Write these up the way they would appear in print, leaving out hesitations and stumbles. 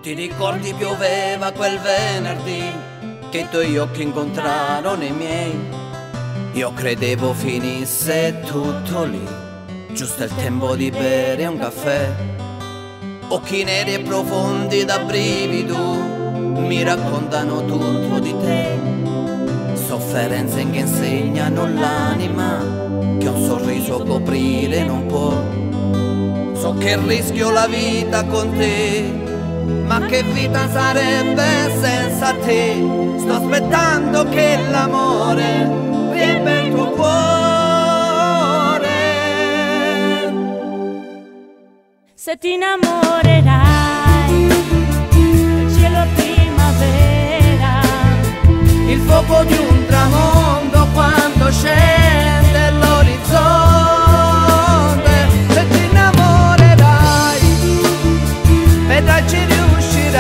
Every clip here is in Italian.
Ti ricordi pioveva quel venerdì che i tuoi occhi incontrarono i miei? Io credevo finisse tutto lì, giusto il tempo di bere un caffè. Occhi neri e profondi da brivido mi raccontano tutto di te. Sofferenze che insegnano l'anima, che un sorriso coprire non può. So che rischio la vita con te, ma che vita sarebbe senza te? Sto aspettando che l'amore riempia il tuo cuore. Se ti innamorerai del cielo a primavera, il fuoco di un tramonto quando scende l'orizzonte. Se ti innamorerai, vedrai ci riuscirai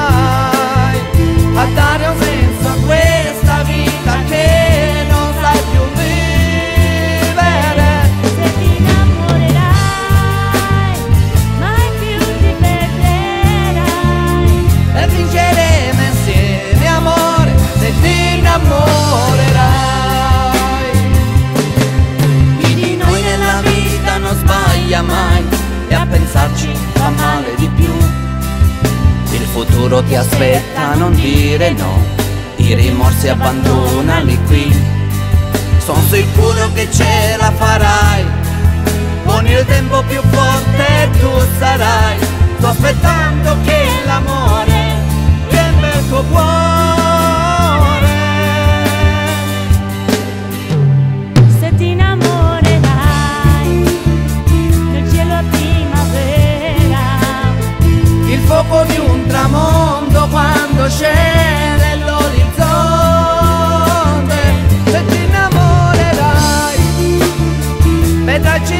a dare un senso a questa vita che non sai più vivere. se ti innamorerai, mai più ti perderai. E vinceremo insieme, amore, se ti innamorerai. Chi di noi nella vita non sbaglia mai, e a pensarci fa male di più. Il futuro ti aspetta, non dire no, i rimorsi abbandonali qui. Sono sicuro che ce la farai, con il tempo più forte tu sarai. Sto aspettando che l'amore riempia il tuo cuore. Se ti innamorerai del cielo a primavera, Il fuoco di un tramonto quando scende l'orizzonte. Se ti innamorerai, vedrai ci